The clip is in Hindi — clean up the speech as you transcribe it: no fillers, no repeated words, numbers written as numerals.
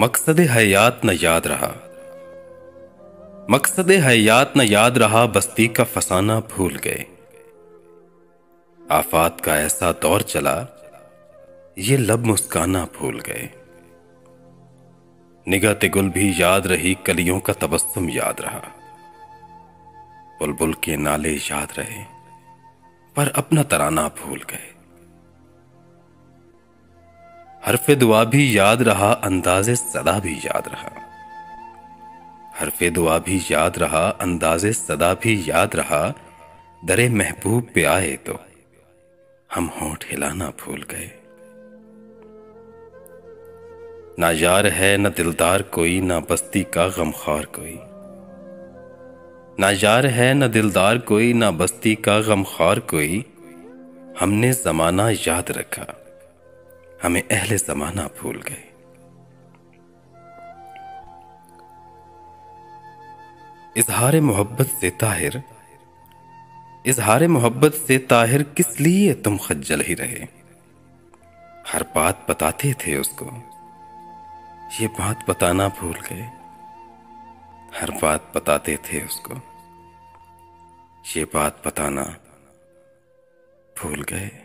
मकसद हयात न याद रहा, मकसद हयात न याद रहा, बस्ती का फसाना भूल गए। आफात का ऐसा दौर चला, ये लब मुस्काना भूल गए। निगाह गुल भी याद रही, कलियों का तबस्सुम याद रहा। बुलबुल के नाले याद रहे, पर अपना तराना भूल गए। हरफ़े दुआ भी याद रहा, अंदाज़े सदा भी याद रहा। हरफ़े दुआ भी याद रहा, अंदाज़े सदा भी याद रहा। दरे महबूब पे आए तो हम होंठ हिलाना भूल गए। ना यार है न दिलदार कोई, ना बस्ती का गमख्वार कोई। ना यार है न दिलदार कोई, ना बस्ती का गमख्वार कोई। हमने ज़माना याद रखा, हमें अहले ज़माना भूल गए। इज़हारे मोहब्बत से ताहिर, इज़हारे मोहब्बत से ताहिर, किस लिए तुम खज्जल ही रहे। हर बात बताते थे उसको, ये बात बताना भूल गए। हर बात बताते थे उसको, ये बात बताना भूल गए।